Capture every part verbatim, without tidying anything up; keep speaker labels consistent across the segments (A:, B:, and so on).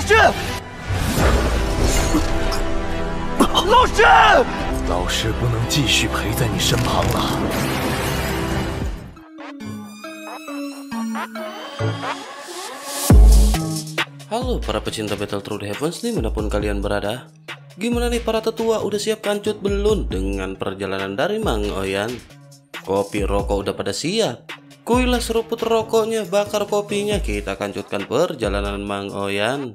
A: 师，老师，
B: 老师不能继续陪在你身旁了。
C: Halo para pecinta Battle Through the Heavens dimanapun kalian berada. Gimana nih para tetua, udah siap kancut belum dengan perjalanan dari Mang Oyan? Kopi rokok udah pada siap? Kuilah seruput rokoknya, bakar kopinya, kita kancutkan perjalanan Mang Oyan.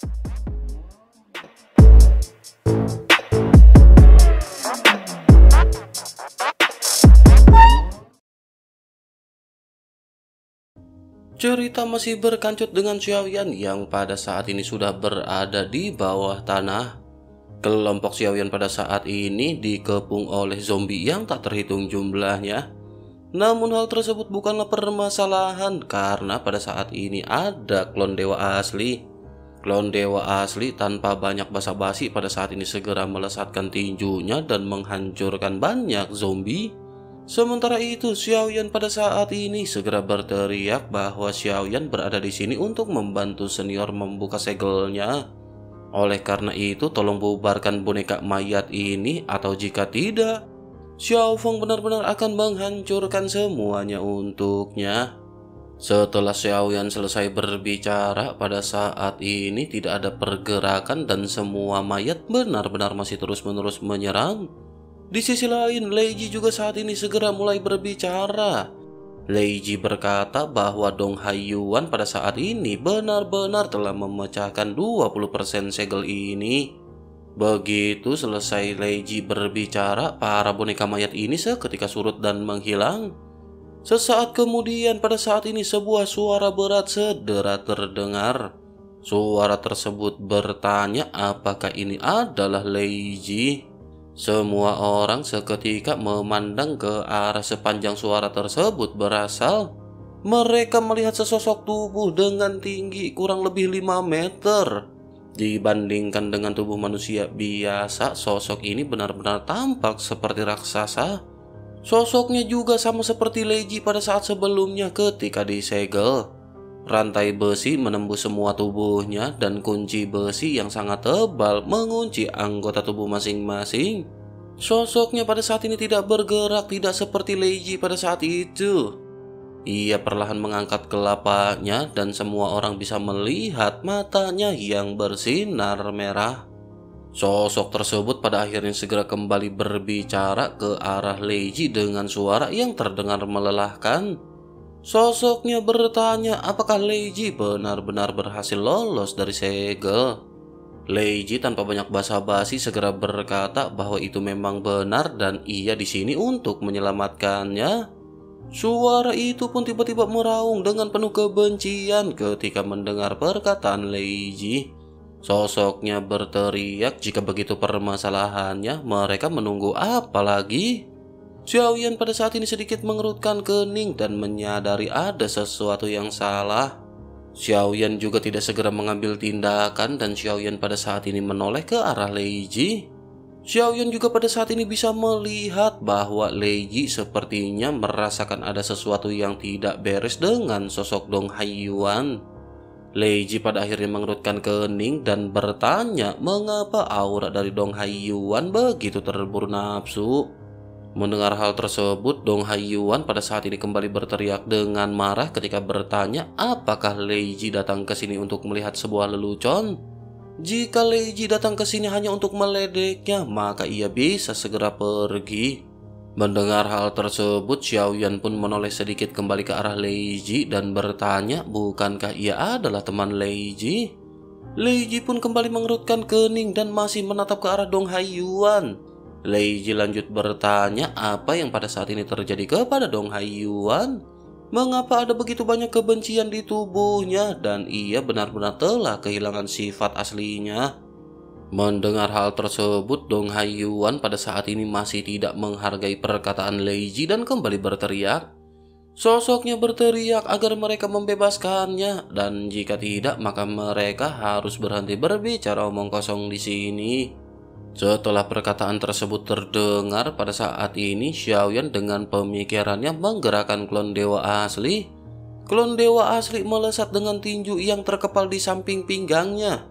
C: Cerita masih berkancut dengan Xiaoyan yang pada saat ini sudah berada di bawah tanah. Kelompok Xiaoyan pada saat ini dikepung oleh zombie yang tak terhitung jumlahnya. Namun hal tersebut bukanlah permasalahan karena pada saat ini ada klon dewa asli. Klon dewa asli tanpa banyak basa-basi pada saat ini segera melesatkan tinjunya dan menghancurkan banyak zombie. Sementara itu, Xiaoyan pada saat ini segera berteriak bahwa Xiaoyan berada di sini untuk membantu senior membuka segelnya. Oleh karena itu, tolong bubarkan boneka mayat ini atau jika tidak, Xiao Feng benar-benar akan menghancurkan semuanya untuknya. Setelah Xiaoyan selesai berbicara, pada saat ini tidak ada pergerakan dan semua mayat benar-benar masih terus-menerus menyerang. Di sisi lain, Lei Ji juga saat ini segera mulai berbicara. Lei Ji berkata bahwa Dong Haiyuan pada saat ini benar-benar telah memecahkan dua puluh persen segel ini. Begitu selesai Lei Ji berbicara, para boneka mayat ini seketika surut dan menghilang. Sesaat kemudian pada saat ini sebuah suara berat segera terdengar. Suara tersebut bertanya apakah ini adalah Lei Ji. Semua orang seketika memandang ke arah sepanjang suara tersebut berasal. Mereka melihat sesosok tubuh dengan tinggi kurang lebih lima meter. Dibandingkan dengan tubuh manusia biasa, sosok ini benar-benar tampak seperti raksasa. Sosoknya juga sama seperti Lei Ji pada saat sebelumnya ketika disegel. Rantai besi menembus semua tubuhnya dan kunci besi yang sangat tebal mengunci anggota tubuh masing-masing. Sosoknya pada saat ini tidak bergerak, tidak seperti Lei Ji pada saat itu. Ia perlahan mengangkat kelapanya dan semua orang bisa melihat matanya yang bersinar merah. Sosok tersebut pada akhirnya segera kembali berbicara ke arah Lei Ji dengan suara yang terdengar melelahkan. Sosoknya bertanya apakah Lei Ji benar-benar berhasil lolos dari segel. Lei Ji tanpa banyak basa-basi segera berkata bahwa itu memang benar dan ia di sini untuk menyelamatkannya. Suara itu pun tiba-tiba meraung dengan penuh kebencian ketika mendengar perkataan Lei Ji. Sosoknya berteriak jika begitu permasalahannya, mereka menunggu apa lagi? Xiaoyan pada saat ini sedikit mengerutkan kening dan menyadari ada sesuatu yang salah. Xiaoyan juga tidak segera mengambil tindakan dan Xiaoyan pada saat ini menoleh ke arah Lei Ji. Xiaoyan juga pada saat ini bisa melihat bahwa Lei Ji sepertinya merasakan ada sesuatu yang tidak beres dengan sosok Dong Haiyuan. Lei Ji pada akhirnya mengerutkan kening dan bertanya mengapa aura dari Dong Haiyuan begitu terburu nafsu. Mendengar hal tersebut, Dong Haiyuan pada saat ini kembali berteriak dengan marah ketika bertanya apakah Lei Ji datang ke sini untuk melihat sebuah lelucon. Jika Lei Ji datang ke sini hanya untuk meledeknya, maka ia bisa segera pergi. Mendengar hal tersebut, Xiaoyan pun menoleh sedikit kembali ke arah Lei Ji dan bertanya, bukankah ia adalah teman Lei Ji? Lei Ji pun kembali mengerutkan kening dan masih menatap ke arah Dong Haiyuan. Lei Ji lanjut bertanya apa yang pada saat ini terjadi kepada Dong Haiyuan. Mengapa ada begitu banyak kebencian di tubuhnya dan ia benar-benar telah kehilangan sifat aslinya? Mendengar hal tersebut, Dong Haiyuan pada saat ini masih tidak menghargai perkataan Lei Ji dan kembali berteriak. Sosoknya berteriak agar mereka membebaskannya dan jika tidak maka mereka harus berhenti berbicara omong kosong di sini. Setelah perkataan tersebut terdengar, pada saat ini Xiaoyan dengan pemikirannya menggerakkan klon dewa asli. Klon dewa asli melesat dengan tinju yang terkepal di samping pinggangnya.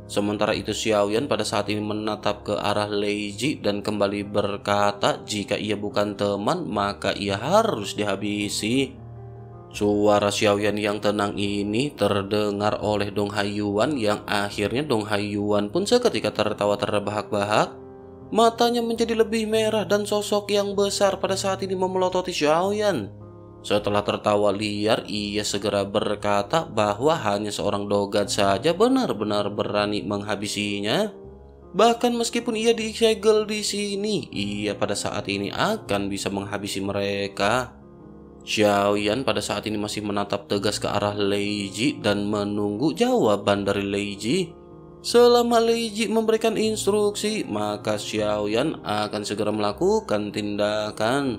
C: Sementara itu Xiaoyan pada saat ini menatap ke arah Lei Ji dan kembali berkata jika ia bukan teman maka ia harus dihabisi. Suara Xiaoyan yang tenang ini terdengar oleh Dong Haiyuan yang akhirnya Dong Haiyuan pun seketika tertawa terbahak-bahak. Matanya menjadi lebih merah dan sosok yang besar pada saat ini memelototi Xiaoyan. Setelah tertawa liar, ia segera berkata bahwa hanya seorang Dogad saja benar-benar berani menghabisinya. Bahkan meskipun ia disegel di sini, ia pada saat ini akan bisa menghabisi mereka. Xiaoyan pada saat ini masih menatap tegas ke arah Lei Ji dan menunggu jawaban dari Lei Ji. Selama Lei Ji memberikan instruksi, maka Xiaoyan akan segera melakukan tindakan.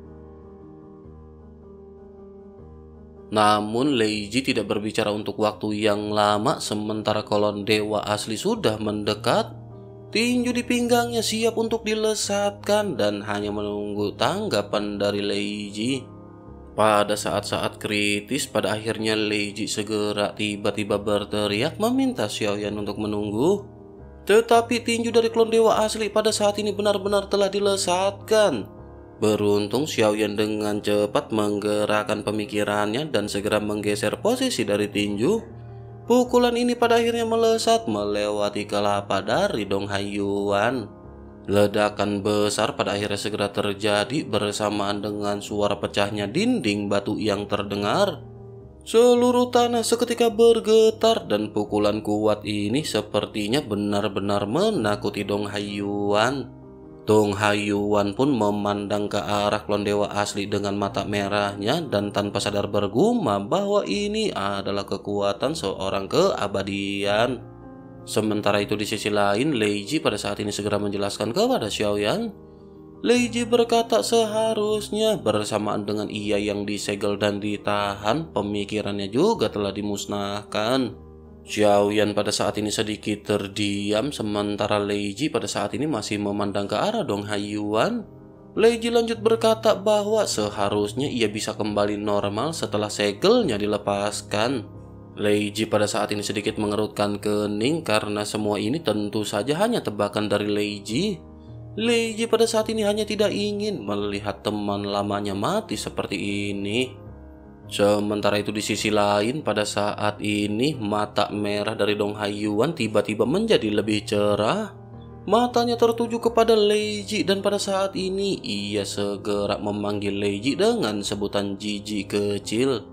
C: Namun Lei Ji tidak berbicara untuk waktu yang lama sementara kolon dewa asli sudah mendekat. Tinju di pinggangnya siap untuk dilesatkan dan hanya menunggu tanggapan dari Lei Ji. Pada saat-saat kritis pada akhirnya Lei Ji segera tiba-tiba berteriak meminta Xiaoyan untuk menunggu. Tetapi tinju dari klon dewa asli pada saat ini benar-benar telah dilesatkan. Beruntung Xiaoyan dengan cepat menggerakkan pemikirannya dan segera menggeser posisi dari tinju. Pukulan ini pada akhirnya melesat melewati kelapa dari Dong Haiyuan. Ledakan besar pada akhirnya segera terjadi bersamaan dengan suara pecahnya dinding batu yang terdengar. Seluruh tanah seketika bergetar dan pukulan kuat ini sepertinya benar-benar menakuti Dong Haiyuan. Dong Haiyuan pun memandang ke arah klon dewa asli dengan mata merahnya dan tanpa sadar bergumam bahwa ini adalah kekuatan seorang keabadian. Sementara itu di sisi lain, Lei Ji pada saat ini segera menjelaskan kepada Xiaoyan. Lei Ji berkata seharusnya bersamaan dengan ia yang disegel dan ditahan, pemikirannya juga telah dimusnahkan. Xiaoyan pada saat ini sedikit terdiam sementara Lei Ji pada saat ini masih memandang ke arah Dong Haiyuan. Lei Ji lanjut berkata bahwa seharusnya ia bisa kembali normal setelah segelnya dilepaskan. Lei Ji pada saat ini sedikit mengerutkan kening karena semua ini tentu saja hanya tebakan dari Lei Ji. Lei Ji pada saat ini hanya tidak ingin melihat teman lamanya mati seperti ini. Sementara itu di sisi lain pada saat ini mata merah dari Dong Haiyuan tiba-tiba menjadi lebih cerah. Matanya tertuju kepada Lei Ji dan pada saat ini ia segera memanggil Lei Ji dengan sebutan Jiji kecil.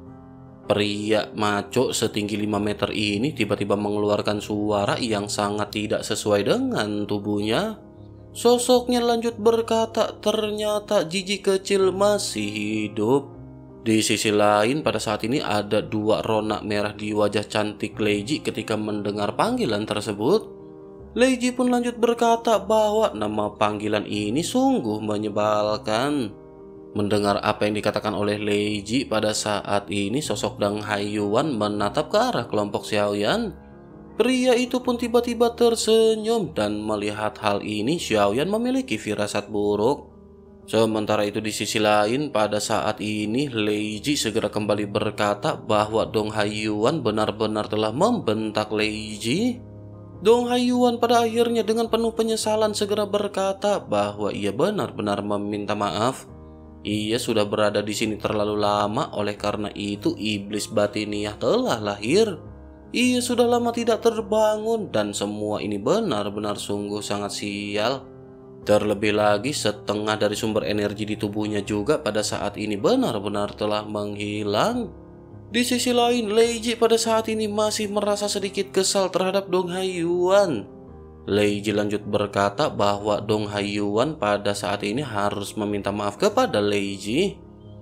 C: Pria maco setinggi lima meter ini tiba-tiba mengeluarkan suara yang sangat tidak sesuai dengan tubuhnya. Sosoknya lanjut berkata ternyata Jiji kecil masih hidup. Di sisi lain pada saat ini ada dua ronak merah di wajah cantik Lei Ji ketika mendengar panggilan tersebut. Lei Ji pun lanjut berkata bahwa nama panggilan ini sungguh menyebalkan. Mendengar apa yang dikatakan oleh Lei Ji pada saat ini sosok Dong Haiyuan menatap ke arah kelompok Xiaoyan. Pria itu pun tiba-tiba tersenyum dan melihat hal ini Xiaoyan memiliki firasat buruk. Sementara itu di sisi lain pada saat ini Lei Ji segera kembali berkata bahwa Dong Haiyuan benar-benar telah membentak Lei Ji. Dong Haiyuan pada akhirnya dengan penuh penyesalan segera berkata bahwa ia benar-benar meminta maaf. Ia sudah berada di sini terlalu lama, oleh karena itu iblis batiniah telah lahir. Ia sudah lama tidak terbangun dan semua ini benar-benar sungguh sangat sial. Terlebih lagi setengah dari sumber energi di tubuhnya juga pada saat ini benar-benar telah menghilang. Di sisi lain, Lei Ji pada saat ini masih merasa sedikit kesal terhadap Dong Haiyuan. Lei Ji lanjut berkata bahwa Dong Haiyuan pada saat ini harus meminta maaf kepada Lei Ji.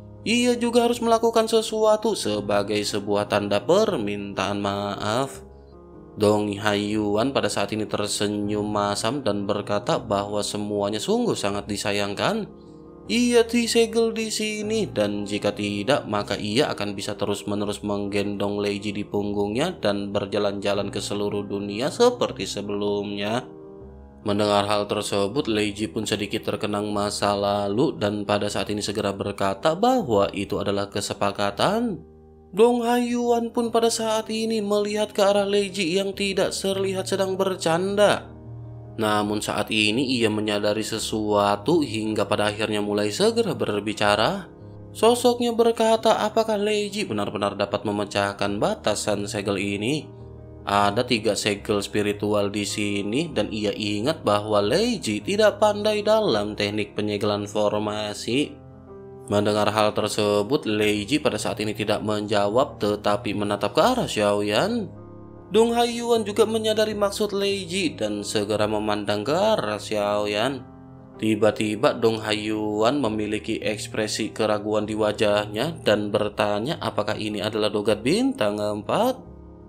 C: Ia juga harus melakukan sesuatu sebagai sebuah tanda permintaan maaf. Dong Haiyuan pada saat ini tersenyum masam dan berkata bahwa semuanya sungguh sangat disayangkan. Ia disegel di sini dan jika tidak maka ia akan bisa terus-menerus menggendong Lei Ji di punggungnya dan berjalan-jalan ke seluruh dunia seperti sebelumnya. Mendengar hal tersebut, Lei Ji pun sedikit terkenang masa lalu dan pada saat ini segera berkata bahwa itu adalah kesepakatan. Dong Haiyuan pun pada saat ini melihat ke arah Lei Ji yang tidak terlihat sedang bercanda. Namun saat ini ia menyadari sesuatu hingga pada akhirnya mulai segera berbicara. Sosoknya berkata, apakah Lei Ji benar-benar dapat memecahkan batasan segel ini? Ada tiga segel spiritual di sini dan ia ingat bahwa Lei Ji tidak pandai dalam teknik penyegelan formasi. Mendengar hal tersebut, Lei Ji pada saat ini tidak menjawab tetapi menatap ke arah Xiaoyan. Dong Haiyuan juga menyadari maksud Lei Ji dan segera memandang ke arah Xiaoyan. Tiba-tiba Dong Haiyuan memiliki ekspresi keraguan di wajahnya dan bertanya apakah ini adalah dogat bintang empat.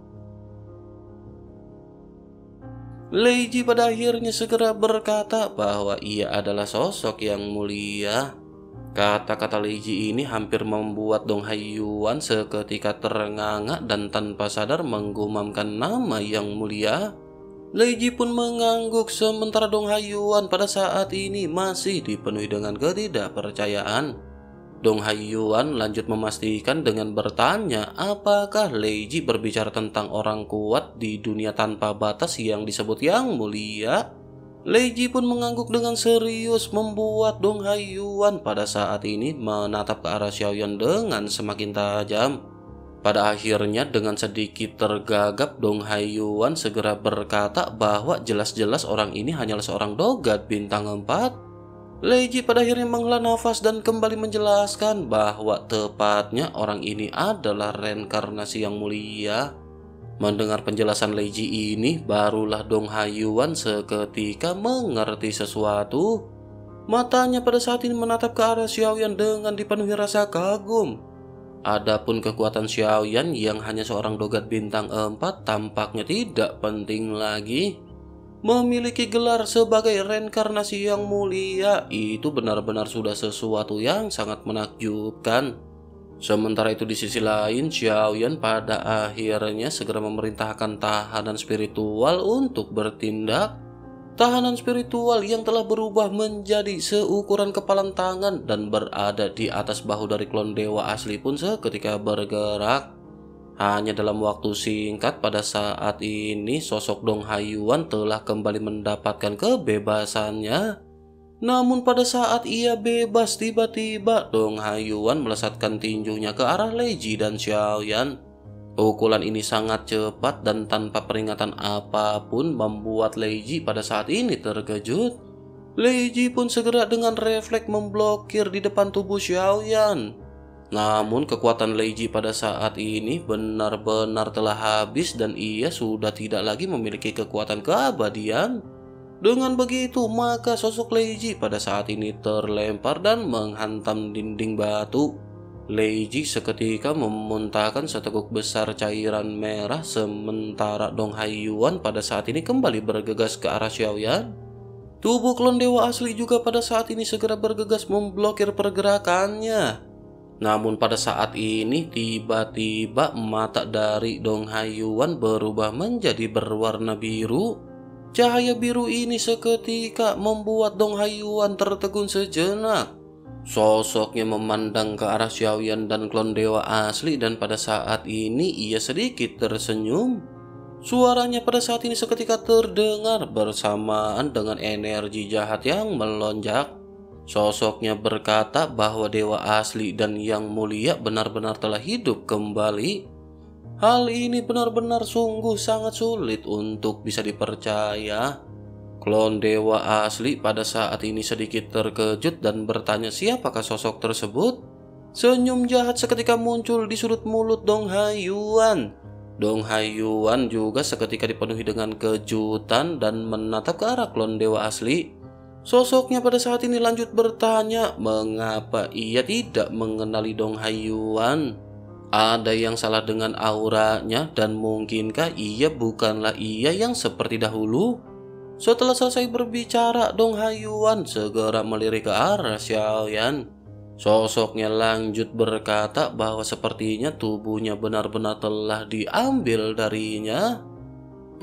C: Lei Ji pada akhirnya segera berkata bahwa ia adalah sosok yang mulia. Kata-kata Lei Ji ini hampir membuat Dong Haiyuan seketika terengah-engah dan tanpa sadar menggumamkan nama yang mulia. Lei Ji pun mengangguk sementara Dong Haiyuan pada saat ini masih dipenuhi dengan ketidakpercayaan. Dong Haiyuan lanjut memastikan dengan bertanya apakah Lei Ji berbicara tentang orang kuat di dunia tanpa batas yang disebut yang mulia. Lei Ji pun mengangguk dengan serius membuat Dong Haiyuan pada saat ini menatap ke arah Xiaoyan dengan semakin tajam. Pada akhirnya dengan sedikit tergagap Dong Haiyuan segera berkata bahwa jelas-jelas orang ini hanyalah seorang dogat bintang empat. Lei Ji pada akhirnya menghela nafas dan kembali menjelaskan bahwa tepatnya orang ini adalah reinkarnasi yang mulia. Mendengar penjelasan Lei Ji ini, barulah Dong Haiyuan seketika mengerti sesuatu. Matanya pada saat ini menatap ke arah Xiaoyan dengan dipenuhi rasa kagum. Adapun kekuatan Xiaoyan yang hanya seorang dogat bintang empat tampaknya tidak penting lagi. Memiliki gelar sebagai reinkarnasi yang mulia itu benar-benar sudah sesuatu yang sangat menakjubkan. Sementara itu di sisi lain, Xiaoyan pada akhirnya segera memerintahkan tahanan spiritual untuk bertindak. Tahanan spiritual yang telah berubah menjadi seukuran kepalan tangan dan berada di atas bahu dari klon dewa asli pun seketika bergerak. Hanya dalam waktu singkat pada saat ini sosok Dong Haiyuan telah kembali mendapatkan kebebasannya. Namun pada saat ia bebas, tiba-tiba Dong Haiyuan melesatkan tinjunya ke arah Lei Ji dan Xiaoyan. Pukulan ini sangat cepat dan tanpa peringatan apapun membuat Lei Ji pada saat ini terkejut. Lei Ji pun segera dengan refleks memblokir di depan tubuh Xiaoyan. Namun kekuatan Lei Ji pada saat ini benar-benar telah habis dan ia sudah tidak lagi memiliki kekuatan keabadian. Dengan begitu maka sosok Lei Ji pada saat ini terlempar dan menghantam dinding batu. Lei Ji seketika memuntahkan seteguk besar cairan merah sementara Dong Haiyuan pada saat ini kembali bergegas ke arah Xiaoyan. Tubuh klon dewa asli juga pada saat ini segera bergegas memblokir pergerakannya. Namun pada saat ini tiba-tiba mata dari Dong Haiyuan berubah menjadi berwarna biru. Cahaya biru ini seketika membuat Dong Haiyuan tertegun sejenak. Sosoknya memandang ke arah Xiaoyan dan klon dewa asli dan pada saat ini ia sedikit tersenyum. Suaranya pada saat ini seketika terdengar bersamaan dengan energi jahat yang melonjak. Sosoknya berkata bahwa dewa asli dan yang mulia benar-benar telah hidup kembali. Hal ini benar-benar sungguh sangat sulit untuk bisa dipercaya. Klon dewa asli pada saat ini sedikit terkejut dan bertanya siapakah sosok tersebut. Senyum jahat seketika muncul di sudut mulut Dong Haiyuan. Dong Haiyuan juga seketika dipenuhi dengan kejutan dan menatap ke arah klon dewa asli. Sosoknya pada saat ini lanjut bertanya mengapa ia tidak mengenali Dong Haiyuan. Ada yang salah dengan auranya dan mungkinkah ia bukanlah ia yang seperti dahulu? Setelah selesai berbicara, Dong Haiyuan segera melirik ke arah Xiaoyan. Sosoknya lanjut berkata bahwa sepertinya tubuhnya benar-benar telah diambil darinya.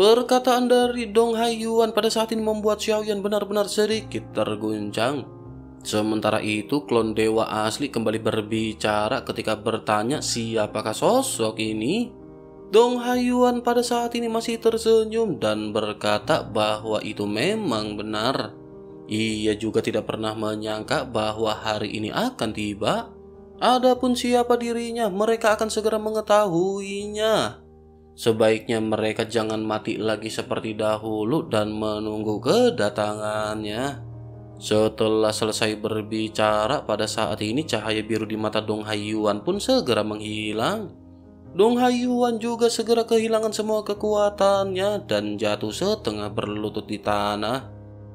C: Perkataan dari Dong Haiyuan pada saat ini membuat Xiaoyan benar-benar sedikit terguncang. Sementara itu, klon dewa asli kembali berbicara ketika bertanya siapakah sosok ini. Dong Haiyuan pada saat ini masih tersenyum dan berkata bahwa itu memang benar. Ia juga tidak pernah menyangka bahwa hari ini akan tiba. Adapun siapa dirinya, mereka akan segera mengetahuinya. Sebaiknya mereka jangan mati lagi seperti dahulu dan menunggu kedatangannya. Setelah selesai berbicara, pada saat ini cahaya biru di mata Dong Haiyuan pun segera menghilang. Dong Haiyuan juga segera kehilangan semua kekuatannya dan jatuh setengah berlutut di tanah.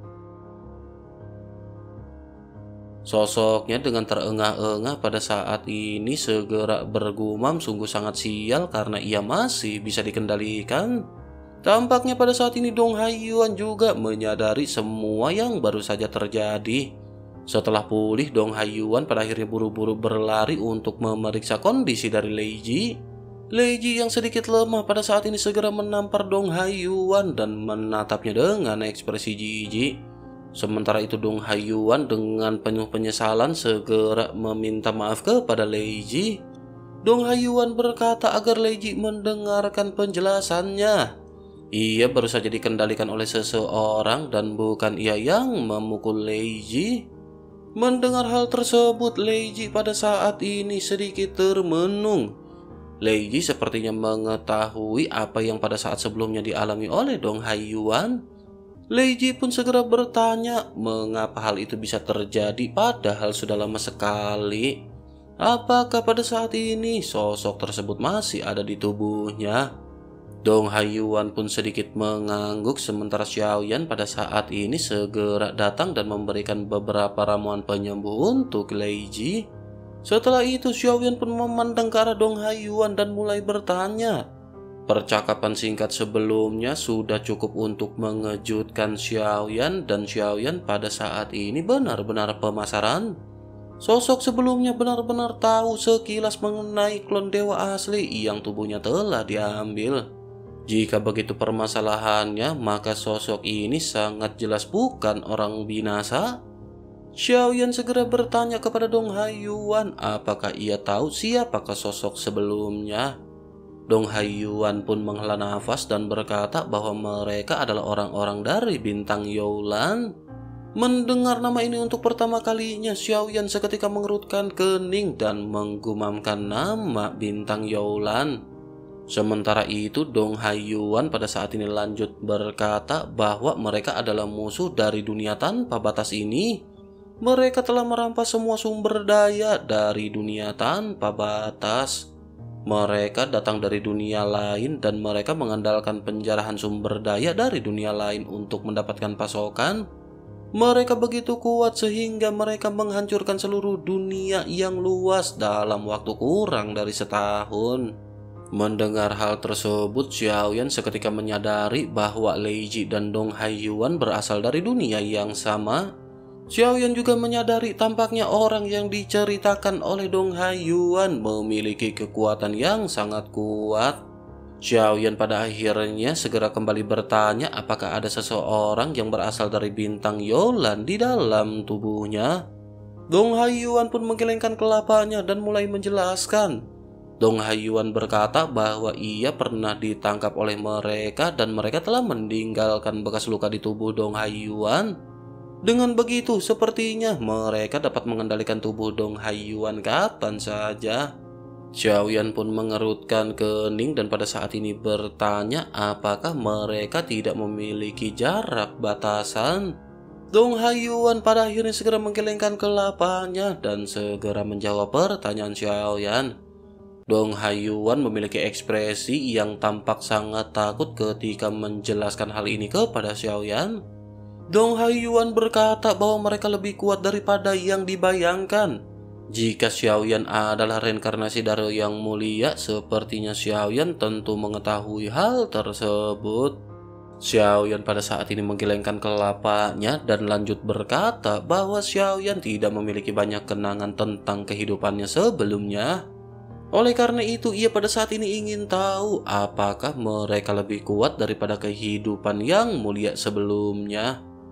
C: Sosoknya dengan terengah-engah pada saat ini segera bergumam sungguh sangat sial karena ia masih bisa dikendalikan. Tampaknya pada saat ini Dong Haiyuan juga menyadari semua yang baru saja terjadi. Setelah pulih, Dong Haiyuan pada akhirnya buru-buru berlari untuk memeriksa kondisi dari Lei Ji. Lei Ji yang sedikit lemah pada saat ini segera menampar Dong Haiyuan dan menatapnya dengan ekspresi jijik. Sementara itu Dong Haiyuan dengan penuh penyesalan segera meminta maaf kepada Lei Ji. Dong Haiyuan berkata agar Lei Ji mendengarkan penjelasannya. Ia baru saja dikendalikan oleh seseorang dan bukan ia yang memukul Lei Ji. Mendengar hal tersebut, Lei Ji pada saat ini sedikit termenung. Lei Ji sepertinya mengetahui apa yang pada saat sebelumnya dialami oleh Dong Haiyuan. Lei Ji pun segera bertanya mengapa hal itu bisa terjadi padahal sudah lama sekali. Apakah pada saat ini sosok tersebut masih ada di tubuhnya? Dong Haiyuan pun sedikit mengangguk sementara Xiaoyan pada saat ini segera datang dan memberikan beberapa ramuan penyembuh untuk Lei Ji. Setelah itu Xiaoyan pun memandang ke arah Dong Haiyuan dan mulai bertanya. Percakapan singkat sebelumnya sudah cukup untuk mengejutkan Xiaoyan dan Xiaoyan pada saat ini benar-benar pemasaran. Sosok sebelumnya benar-benar tahu sekilas mengenai klon dewa asli yang tubuhnya telah diambil. Jika begitu permasalahannya, maka sosok ini sangat jelas bukan orang binasa. Xiaoyan segera bertanya kepada Dong Haiyuan apakah ia tahu siapakah sosok sebelumnya. Dong Haiyuan pun menghela nafas dan berkata bahwa mereka adalah orang-orang dari bintang Youlan. Mendengar nama ini untuk pertama kalinya, Xiaoyan seketika mengerutkan kening dan menggumamkan nama bintang Youlan. Sementara itu Dong Haiyuan pada saat ini lanjut berkata bahwa mereka adalah musuh dari dunia tanpa batas ini. Mereka telah merampas semua sumber daya dari dunia tanpa batas. Mereka datang dari dunia lain dan mereka mengandalkan penjarahan sumber daya dari dunia lain untuk mendapatkan pasokan. Mereka begitu kuat sehingga mereka menghancurkan seluruh dunia yang luas dalam waktu kurang dari setahun. Mendengar hal tersebut, Xiaoyan seketika menyadari bahwa Lei Ji dan Dong Haiyuan berasal dari dunia yang sama. Xiaoyan juga menyadari tampaknya orang yang diceritakan oleh Dong Haiyuan memiliki kekuatan yang sangat kuat. Xiaoyan pada akhirnya segera kembali bertanya apakah ada seseorang yang berasal dari bintang Youlan di dalam tubuhnya. Dong Haiyuan pun menggelengkan kelapanya dan mulai menjelaskan. Dong Haiyuan berkata bahwa ia pernah ditangkap oleh mereka dan mereka telah meninggalkan bekas luka di tubuh Dong Haiyuan. Dengan begitu, sepertinya mereka dapat mengendalikan tubuh Dong Haiyuan kapan saja. Xiaoyan pun mengerutkan kening dan pada saat ini bertanya apakah mereka tidak memiliki jarak batasan. Dong Haiyuan pada akhirnya segera menggelengkan kelapanya dan segera menjawab pertanyaan Xiaoyan. Dong Haiyuan memiliki ekspresi yang tampak sangat takut ketika menjelaskan hal ini kepada Xiaoyan. Dong Haiyuan berkata bahwa mereka lebih kuat daripada yang dibayangkan. Jika Xiaoyan adalah reinkarnasi dari yang mulia, sepertinya Xiaoyan tentu mengetahui hal tersebut. Xiaoyan pada saat ini menggelengkan kelapanya dan lanjut berkata bahwa Xiaoyan tidak memiliki banyak kenangan tentang kehidupannya sebelumnya. Oleh karena itu, ia pada saat ini ingin tahu apakah mereka lebih kuat daripada kehidupan yang mulia sebelumnya.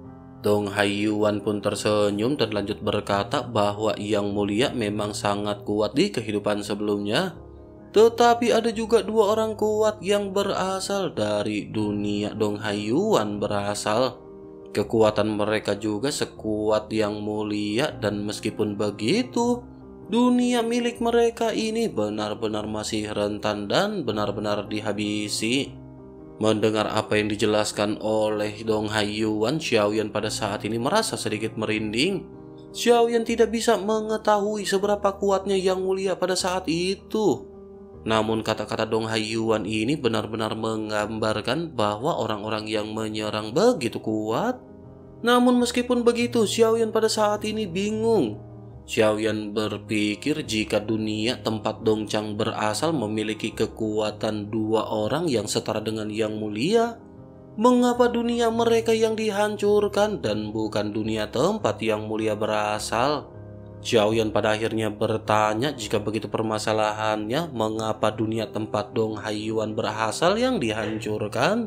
C: Dong Haiyuan pun tersenyum dan lanjut berkata bahwa Yang Mulia memang sangat kuat di kehidupan sebelumnya. Tetapi ada juga dua orang kuat yang berasal dari dunia Dong Haiyuan berasal. Kekuatan mereka juga sekuat Yang Mulia, dan meskipun begitu, dunia milik mereka ini benar-benar masih rentan dan benar-benar dihabisi. Mendengar apa yang dijelaskan oleh Dong Haiyuan, Xiaoyan pada saat ini merasa sedikit merinding. Xiaoyan tidak bisa mengetahui seberapa kuatnya Yang Mulia pada saat itu. Namun kata-kata Dong Haiyuan ini benar-benar menggambarkan bahwa orang-orang yang menyerang begitu kuat. Namun meskipun begitu, Xiaoyan pada saat ini bingung. Xiaoyan berpikir jika dunia tempat Dongchang berasal memiliki kekuatan dua orang yang setara dengan Yang Mulia, mengapa dunia mereka yang dihancurkan dan bukan dunia tempat Yang Mulia berasal? Xiaoyan pada akhirnya bertanya jika begitu permasalahannya, mengapa dunia tempat Dong Haiyuan berasal yang dihancurkan?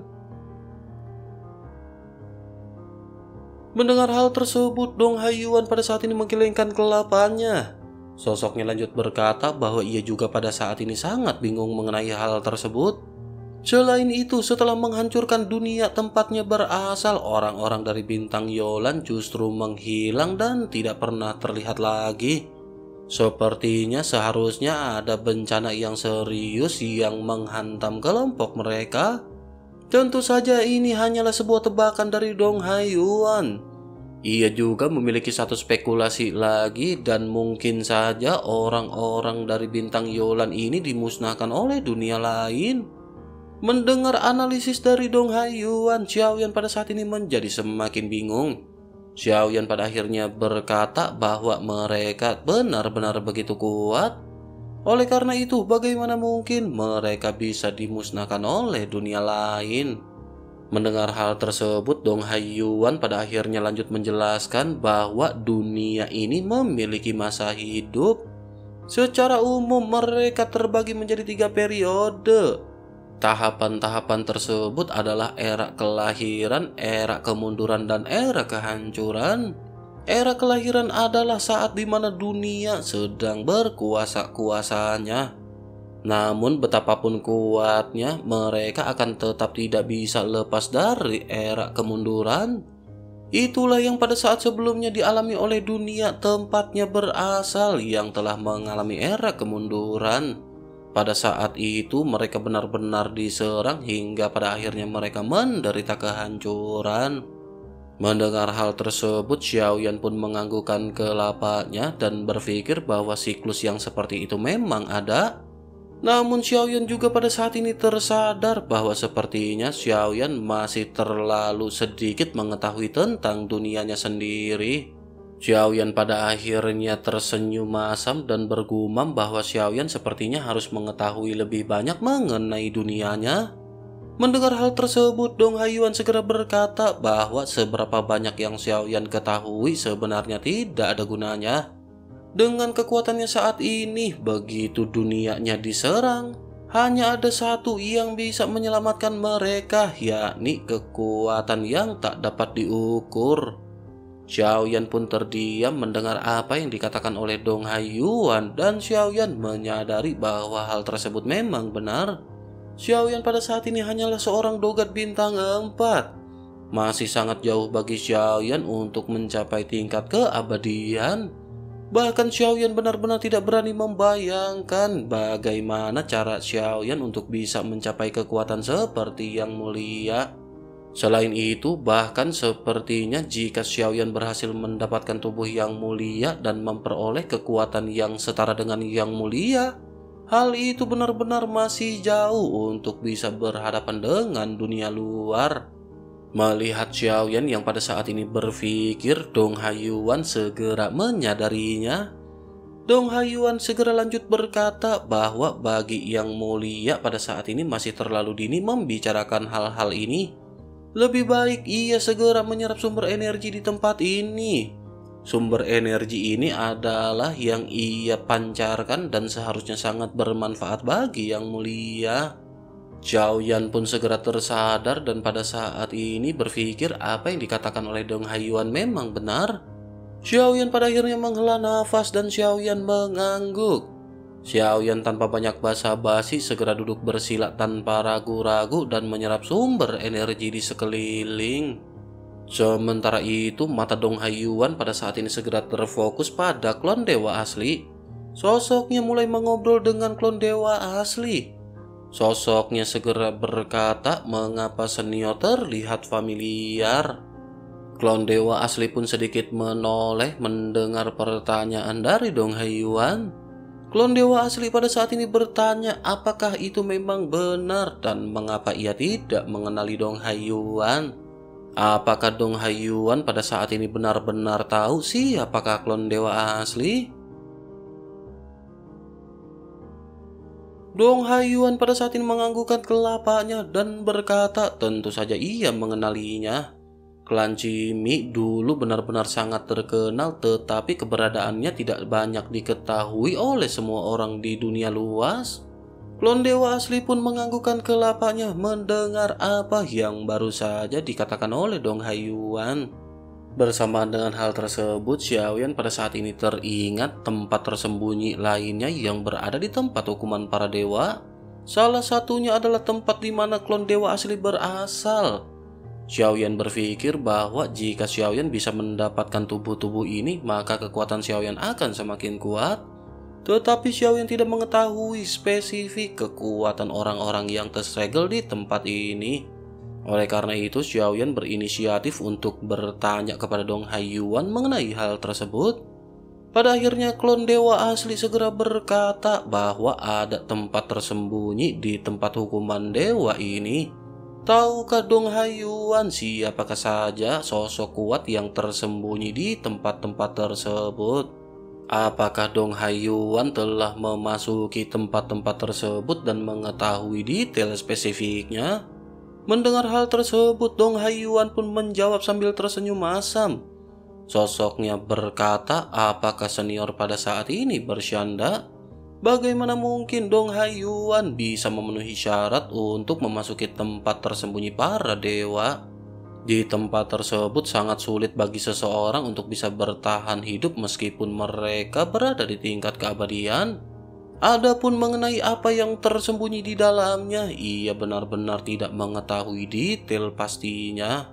C: Mendengar hal tersebut, Dong Haiyuan pada saat ini menggelengkan kepalanya. Sosoknya lanjut berkata bahwa ia juga pada saat ini sangat bingung mengenai hal tersebut. Selain itu, setelah menghancurkan dunia tempatnya berasal, orang-orang dari bintang Yolan justru menghilang dan tidak pernah terlihat lagi. Sepertinya seharusnya ada bencana yang serius yang menghantam kelompok mereka. Tentu saja ini hanyalah sebuah tebakan dari Dong Haiyuan. Ia juga memiliki satu spekulasi lagi, dan mungkin saja orang-orang dari bintang Yolan ini dimusnahkan oleh dunia lain. Mendengar analisis dari Dong Haiyuan, Xiaoyan pada saat ini menjadi semakin bingung. Xiaoyan pada akhirnya berkata bahwa mereka benar-benar begitu kuat. Oleh karena itu, bagaimana mungkin mereka bisa dimusnahkan oleh dunia lain? Mendengar hal tersebut, Dong Haiyuan pada akhirnya lanjut menjelaskan bahwa dunia ini memiliki masa hidup. Secara umum mereka terbagi menjadi tiga periode. Tahapan-tahapan tersebut adalah era kelahiran, era kemunduran, dan era kehancuran. Era kelahiran adalah saat di mana dunia sedang berkuasa-kuasanya. Namun betapapun kuatnya, mereka akan tetap tidak bisa lepas dari era kemunduran. Itulah yang pada saat sebelumnya dialami oleh dunia tempatnya berasal yang telah mengalami era kemunduran. Pada saat itu mereka benar-benar diserang hingga pada akhirnya mereka menderita kehancuran. Mendengar hal tersebut, Xiaoyan pun menganggukkan kelapanya dan berpikir bahwa siklus yang seperti itu memang ada. Namun Xiaoyan juga pada saat ini tersadar bahwa sepertinya Xiaoyan masih terlalu sedikit mengetahui tentang dunianya sendiri. Xiaoyan pada akhirnya tersenyum masam dan bergumam bahwa Xiaoyan sepertinya harus mengetahui lebih banyak mengenai dunianya. Mendengar hal tersebut, Dong Haiyuan segera berkata bahwa seberapa banyak yang Xiaoyan ketahui sebenarnya tidak ada gunanya. Dengan kekuatannya saat ini, begitu dunianya diserang, hanya ada satu yang bisa menyelamatkan mereka, yakni kekuatan yang tak dapat diukur. Xiaoyan pun terdiam mendengar apa yang dikatakan oleh Dong Haiyuan, dan Xiaoyan menyadari bahwa hal tersebut memang benar. Xiaoyan pada saat ini hanyalah seorang dogat bintang empat. Masih sangat jauh bagi Xiaoyan untuk mencapai tingkat keabadian. Bahkan Xiaoyan benar-benar tidak berani membayangkan bagaimana cara Xiaoyan untuk bisa mencapai kekuatan seperti Yang Mulia. Selain itu, bahkan sepertinya jika Xiaoyan berhasil mendapatkan tubuh Yang Mulia dan memperoleh kekuatan yang setara dengan Yang Mulia, hal itu benar-benar masih jauh untuk bisa berhadapan dengan dunia luar. Melihat Xiaoyan yang pada saat ini berpikir, Dong Haiyuan segera menyadarinya. Dong Haiyuan segera lanjut berkata bahwa bagi Yang Mulia pada saat ini masih terlalu dini membicarakan hal-hal ini. Lebih baik ia segera menyerap sumber energi di tempat ini. Sumber energi ini adalah yang ia pancarkan dan seharusnya sangat bermanfaat bagi Yang Mulia. Xiaoyan pun segera tersadar dan pada saat ini berpikir apa yang dikatakan oleh Dong Haiyuan memang benar. Xiaoyan pada akhirnya menghela nafas dan Xiaoyan mengangguk. Xiaoyan tanpa banyak basa-basi segera duduk bersila tanpa ragu-ragu dan menyerap sumber energi di sekeliling. Sementara itu mata Dong Haiyuan pada saat ini segera terfokus pada klon dewa asli. Sosoknya mulai mengobrol dengan klon dewa asli. Sosoknya segera berkata mengapa senior terlihat familiar. Klon dewa asli pun sedikit menoleh mendengar pertanyaan dari Dong Haiyuan. Klon dewa asli pada saat ini bertanya apakah itu memang benar dan mengapa ia tidak mengenali Dong Haiyuan. Apakah Dong Haiyuan pada saat ini benar-benar tahu siapakah klon dewa asli? Dong Haiyuan pada saat ini menganggukkan kelapanya dan berkata tentu saja ia mengenalinya. Klan Cimi dulu benar-benar sangat terkenal tetapi keberadaannya tidak banyak diketahui oleh semua orang di dunia luas. Klon dewa asli pun menganggukkan kelapanya mendengar apa yang baru saja dikatakan oleh Dong Haiyuan. Bersamaan dengan hal tersebut, Xiaoyan pada saat ini teringat tempat tersembunyi lainnya yang berada di tempat hukuman para dewa. Salah satunya adalah tempat di mana klon dewa asli berasal. Xiaoyan berpikir bahwa jika Xiaoyan bisa mendapatkan tubuh-tubuh ini, maka kekuatan Xiaoyan akan semakin kuat. Tetapi Xiaoyan tidak mengetahui spesifik kekuatan orang-orang yang tersegel di tempat ini. Oleh karena itu, Xiaoyan berinisiatif untuk bertanya kepada Dong Haiyuan mengenai hal tersebut. Pada akhirnya, klon dewa asli segera berkata bahwa ada tempat tersembunyi di tempat hukuman dewa ini. Tahukah Dong Haiyuan siapakah saja sosok kuat yang tersembunyi di tempat-tempat tersebut? Apakah Dong Haiyuan telah memasuki tempat-tempat tersebut dan mengetahui detail spesifiknya? Mendengar hal tersebut, Dong Haiyuan pun menjawab sambil tersenyum masam. Sosoknya berkata, apakah senior pada saat ini bersyanda? Bagaimana mungkin Dong Haiyuan bisa memenuhi syarat untuk memasuki tempat tersembunyi para dewa? Di tempat tersebut sangat sulit bagi seseorang untuk bisa bertahan hidup meskipun mereka berada di tingkat keabadian. Adapun mengenai apa yang tersembunyi di dalamnya, ia benar-benar tidak mengetahui detail pastinya.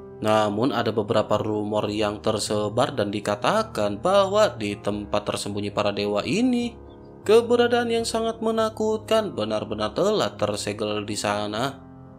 C: Namun ada beberapa rumor yang tersebar dan dikatakan bahwa di tempat tersembunyi para dewa ini, keberadaan yang sangat menakutkan benar-benar telah tersegel di sana.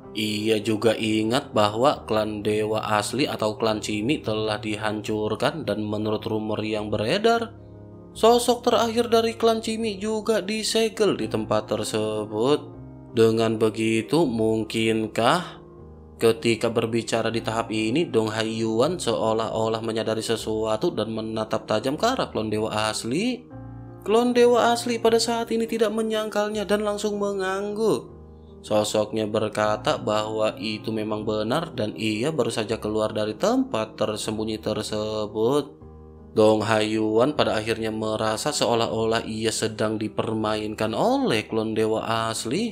C: Ia juga ingat bahwa klan dewa asli atau klan Cimi telah dihancurkan dan menurut rumor yang beredar, sosok terakhir dari klan Cimi juga disegel di tempat tersebut. Dengan begitu, mungkinkah ketika berbicara di tahap ini, Dong Haiyuan seolah-olah menyadari sesuatu dan menatap tajam ke arah klon dewa asli? Klon dewa asli pada saat ini tidak menyangkalnya dan langsung mengangguk. Sosoknya berkata bahwa itu memang benar dan ia baru saja keluar dari tempat tersembunyi tersebut. Dong Haiyuan pada akhirnya merasa seolah-olah ia sedang dipermainkan oleh klon dewa asli.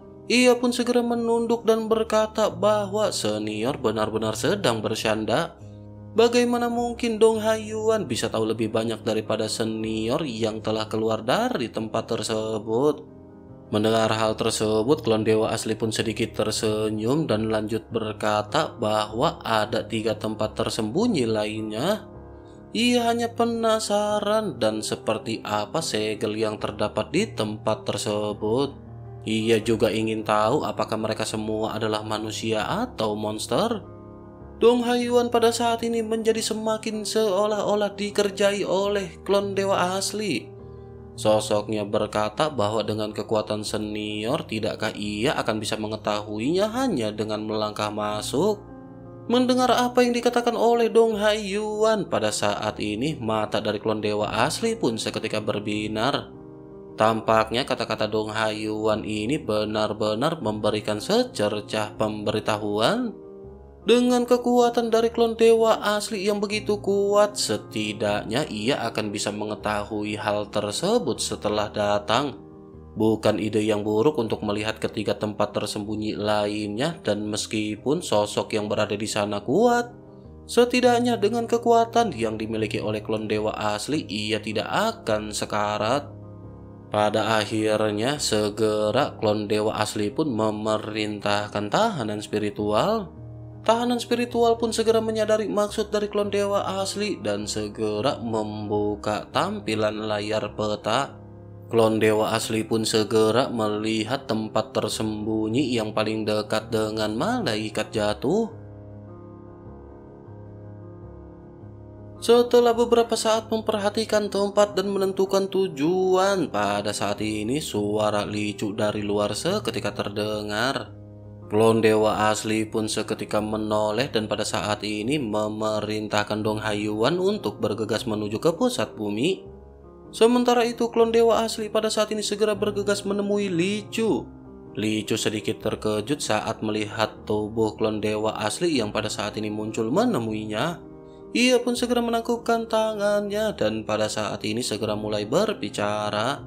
C: Ia pun segera menunduk dan berkata bahwa senior benar-benar sedang bercanda. Bagaimana mungkin Dong Haiyuan bisa tahu lebih banyak daripada senior yang telah keluar dari tempat tersebut? Mendengar hal tersebut, klon dewa asli pun sedikit tersenyum dan lanjut berkata bahwa ada tiga tempat tersembunyi lainnya. Ia hanya penasaran dan seperti apa segel yang terdapat di tempat tersebut. Ia juga ingin tahu apakah mereka semua adalah manusia atau monster. Dong Haiyuan pada saat ini menjadi semakin seolah-olah dikerjai oleh klon dewa asli. Sosoknya berkata bahwa dengan kekuatan senior, tidakkah ia akan bisa mengetahuinya hanya dengan melangkah masuk? Mendengar apa yang dikatakan oleh Dong Haiyuan pada saat ini, mata dari klon dewa asli pun seketika berbinar. Tampaknya kata-kata Dong Haiyuan ini benar-benar memberikan secercah pemberitahuan. Dengan kekuatan dari klon dewa asli yang begitu kuat, setidaknya ia akan bisa mengetahui hal tersebut setelah datang. Bukan ide yang buruk untuk melihat ketiga tempat tersembunyi lainnya, dan meskipun sosok yang berada di sana kuat, setidaknya dengan kekuatan yang dimiliki oleh klon dewa asli, ia tidak akan sekarat. Pada akhirnya segera klon dewa asli pun memerintahkan tahanan spiritual. Tahanan spiritual pun segera menyadari maksud dari klon dewa asli dan segera membuka tampilan layar peta. Klon dewa asli pun segera melihat tempat tersembunyi yang paling dekat dengan malaikat jatuh. Setelah beberapa saat memperhatikan tempat dan menentukan tujuan, pada saat ini suara Li Chu dari luar seketika terdengar. Klon dewa asli pun seketika menoleh dan pada saat ini memerintahkan Dong Haiyuan untuk bergegas menuju ke pusat bumi. Sementara itu klon dewa asli pada saat ini segera bergegas menemui Li Chu. Li Chu sedikit terkejut saat melihat tubuh klon dewa asli yang pada saat ini muncul menemuinya. Ia pun segera menangkupkan tangannya dan pada saat ini segera mulai berbicara.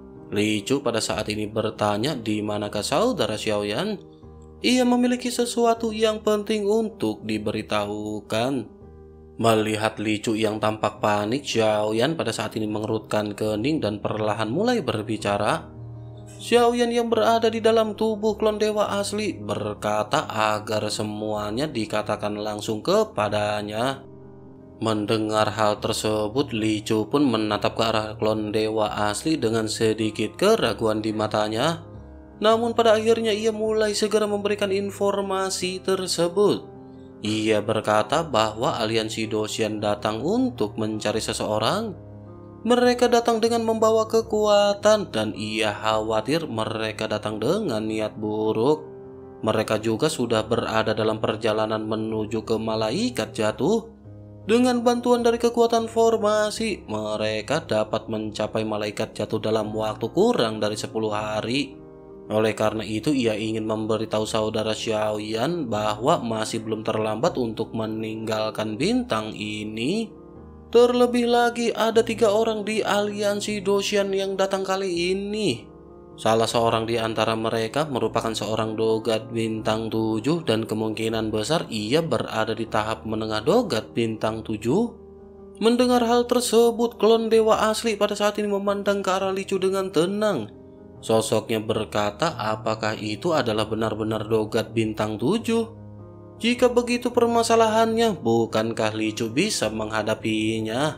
C: Li Chu pada saat ini bertanya di manakah saudara Xiaoyan. Ia memiliki sesuatu yang penting untuk diberitahukan. Melihat Li Chu yang tampak panik, Xiaoyan pada saat ini mengerutkan kening dan perlahan mulai berbicara. Xiaoyan yang berada di dalam tubuh klon dewa asli berkata agar semuanya dikatakan langsung kepadanya. Mendengar hal tersebut, Li Chu pun menatap ke arah klon dewa asli dengan sedikit keraguan di matanya. Namun pada akhirnya ia mulai segera memberikan informasi tersebut. Ia berkata bahwa aliansi Doshian datang untuk mencari seseorang. Mereka datang dengan membawa kekuatan dan ia khawatir mereka datang dengan niat buruk. Mereka juga sudah berada dalam perjalanan menuju ke malaikat jatuh. Dengan bantuan dari kekuatan formasi, mereka dapat mencapai malaikat jatuh dalam waktu kurang dari sepuluh hari. Oleh karena itu ia ingin memberitahu saudara Xiaoyan bahwa masih belum terlambat untuk meninggalkan bintang ini. Terlebih lagi ada tiga orang di aliansi Doshian yang datang kali ini. Salah seorang di antara mereka merupakan seorang dogat bintang tujuh dan kemungkinan besar ia berada di tahap menengah dogat bintang tujuh. Mendengar hal tersebut, klon dewa asli pada saat ini memandang ke arah Li Chu dengan tenang. Sosoknya berkata apakah itu adalah benar-benar dogat bintang tujuh? Jika begitu permasalahannya, bukankah Li Chu bisa menghadapinya?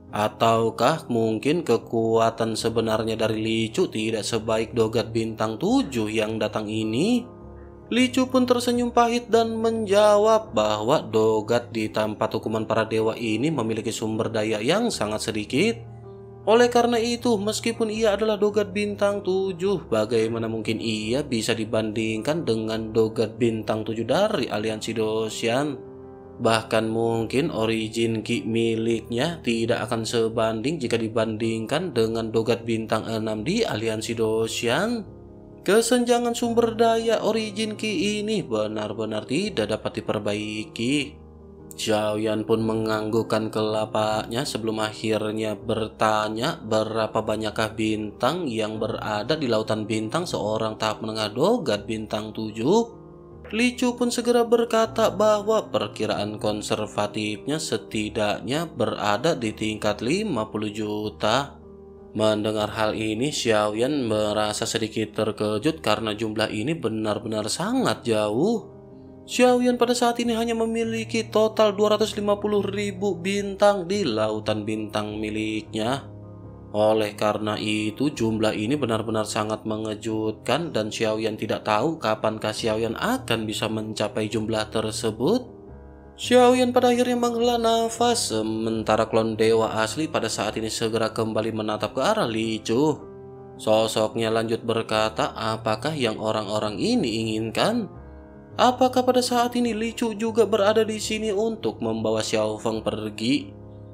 C: Ataukah mungkin kekuatan sebenarnya dari Li Chu tidak sebaik dogat bintang tujuh yang datang ini? Li Chu pun tersenyum pahit dan menjawab bahwa dogat di tempat hukuman para dewa ini memiliki sumber daya yang sangat sedikit. Oleh karena itu, meskipun ia adalah dogat bintang tujuh, bagaimana mungkin ia bisa dibandingkan dengan dogat bintang tujuh dari aliansi Doshian? Bahkan mungkin origin ki miliknya tidak akan sebanding jika dibandingkan dengan dogat bintang enam di aliansi Doshian. Kesenjangan sumber daya origin ki ini benar-benar tidak dapat diperbaiki. Xiaoyan pun menganggukkan kelapanya sebelum akhirnya bertanya berapa banyakkah bintang yang berada di lautan bintang seorang tahap menengah dogat bintang tujuh. Li Chu pun segera berkata bahwa perkiraan konservatifnya setidaknya berada di tingkat lima puluh juta. Mendengar hal ini, Xiaoyan merasa sedikit terkejut karena jumlah ini benar-benar sangat jauh. Xiaoyan pada saat ini hanya memiliki total dua ratus lima puluh ribu bintang di lautan bintang miliknya. Oleh karena itu jumlah ini benar-benar sangat mengejutkan dan Xiaoyan tidak tahu kapankah Xiaoyan akan bisa mencapai jumlah tersebut. Xiaoyan pada akhirnya menghela nafas sementara klon dewa asli pada saat ini segera kembali menatap ke arah Li Chu. Sosoknya lanjut berkata apakah yang orang-orang ini inginkan? Apakah pada saat ini Li Chu juga berada di sini untuk membawa Xiao Feng pergi?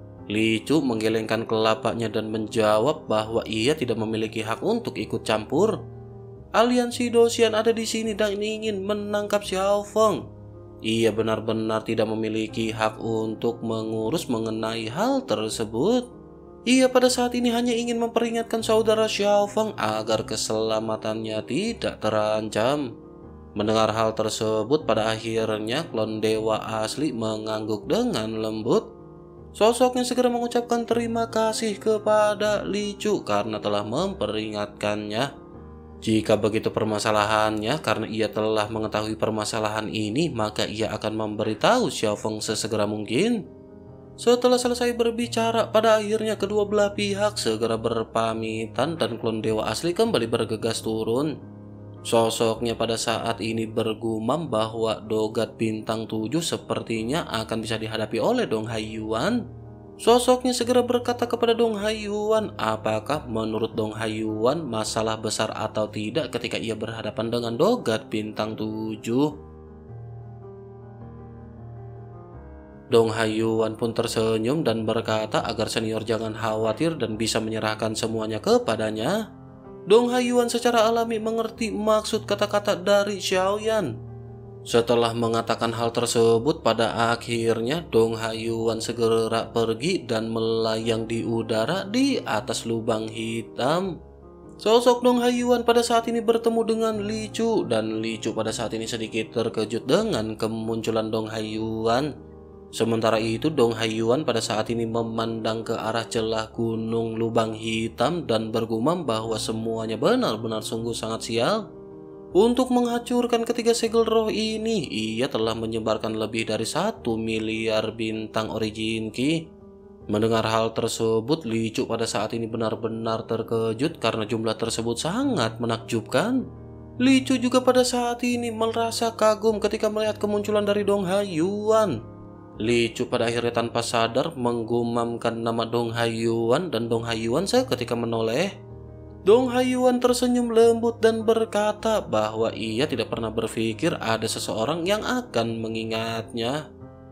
C: Li Chu menggelengkan kelapanya dan menjawab bahwa ia tidak memiliki hak untuk ikut campur. Aliansi Doshian ada di sini dan ingin menangkap Xiao Feng. Ia benar-benar tidak memiliki hak untuk mengurus mengenai hal tersebut. Ia pada saat ini hanya ingin memperingatkan saudara Xiao Feng agar keselamatannya tidak terancam. Mendengar hal tersebut, pada akhirnya klon dewa asli mengangguk dengan lembut. Sosoknya segera mengucapkan terima kasih kepada Li Chu karena telah memperingatkannya. Jika begitu permasalahannya, karena ia telah mengetahui permasalahan ini, maka ia akan memberitahu Xiao Feng sesegera mungkin. Setelah selesai berbicara, pada akhirnya kedua belah pihak segera berpamitan dan klon dewa asli kembali bergegas turun. Sosoknya pada saat ini bergumam bahwa Dogat Bintang tujuh sepertinya akan bisa dihadapi oleh Dong Haiyuan. Sosoknya segera berkata kepada Dong Haiyuan, apakah menurut Dong Haiyuan masalah besar atau tidak ketika ia berhadapan dengan Dogat Bintang tujuh? Dong Haiyuan pun tersenyum dan berkata agar senior jangan khawatir dan bisa menyerahkan semuanya kepadanya. Dong Haiyuan secara alami mengerti maksud kata-kata dari Xiaoyan. Setelah mengatakan hal tersebut, pada akhirnya Dong Haiyuan segera pergi dan melayang di udara di atas lubang hitam. Sosok Dong Haiyuan pada saat ini bertemu dengan Li Chu, dan Li Chu pada saat ini sedikit terkejut dengan kemunculan Dong Haiyuan. Sementara itu Dong Haiyuan pada saat ini memandang ke arah celah gunung lubang hitam dan bergumam bahwa semuanya benar-benar sungguh sangat sial. Untuk menghancurkan ketiga segel roh ini, ia telah menyebarkan lebih dari satu miliar bintang origin ki. Mendengar hal tersebut, Li Chu pada saat ini benar-benar terkejut karena jumlah tersebut sangat menakjubkan. Li Chu juga pada saat ini merasa kagum ketika melihat kemunculan dari Dong Haiyuan. Li Chu pada akhirnya tanpa sadar menggumamkan nama Dong Haiyuan dan Dong Haiyuan seketika menoleh. Dong Haiyuan tersenyum lembut dan berkata bahwa ia tidak pernah berpikir ada seseorang yang akan mengingatnya.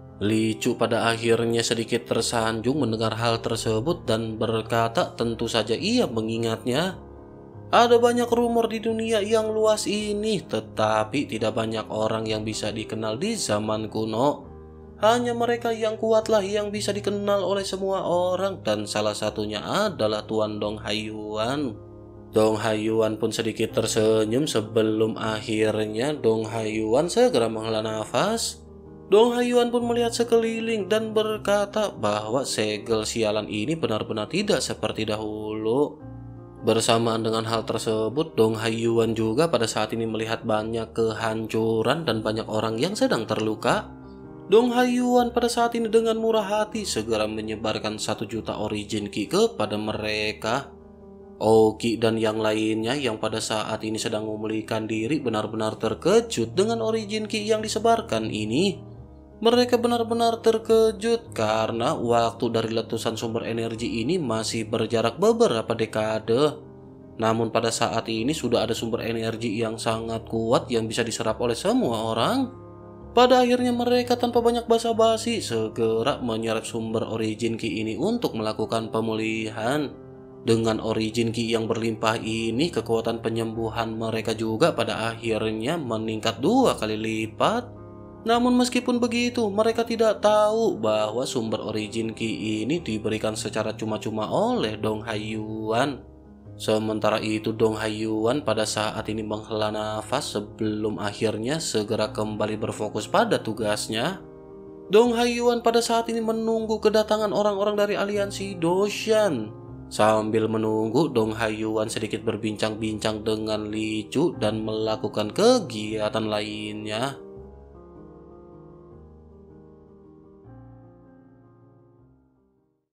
C: Li Chu pada akhirnya sedikit tersanjung mendengar hal tersebut dan berkata tentu saja ia mengingatnya. Ada banyak rumor di dunia yang luas ini, tetapi tidak banyak orang yang bisa dikenal di zaman kuno. Hanya mereka yang kuatlah yang bisa dikenal oleh semua orang, dan salah satunya adalah Tuan Dong Haiyuan. Dong Haiyuan pun sedikit tersenyum sebelum akhirnya Dong Haiyuan segera menghela nafas. Dong Haiyuan pun melihat sekeliling dan berkata bahwa segel sialan ini benar-benar tidak seperti dahulu. Bersamaan dengan hal tersebut, Dong Haiyuan juga pada saat ini melihat banyak kehancuran dan banyak orang yang sedang terluka. Dong Haiyuan pada saat ini dengan murah hati segera menyebarkan satu juta origin ki kepada mereka. Oki dan yang lainnya yang pada saat ini sedang memulihkan diri benar-benar terkejut dengan origin ki yang disebarkan ini. Mereka benar-benar terkejut karena waktu dari letusan sumber energi ini masih berjarak beberapa dekade. Namun pada saat ini sudah ada sumber energi yang sangat kuat yang bisa diserap oleh semua orang. Pada akhirnya mereka tanpa banyak basa-basi segera menyerap sumber origin ki ini untuk melakukan pemulihan. Dengan origin ki yang berlimpah ini, kekuatan penyembuhan mereka juga pada akhirnya meningkat dua kali lipat. Namun meskipun begitu, mereka tidak tahu bahwa sumber origin ki ini diberikan secara cuma-cuma oleh Dong Haiyuan. Sementara itu Dong Haiyuan pada saat ini menghela nafas sebelum akhirnya segera kembali berfokus pada tugasnya. Dong Haiyuan pada saat ini menunggu kedatangan orang-orang dari aliansi Doshan. Sambil menunggu, Dong Haiyuan sedikit berbincang-bincang dengan Li Chu dan melakukan kegiatan lainnya.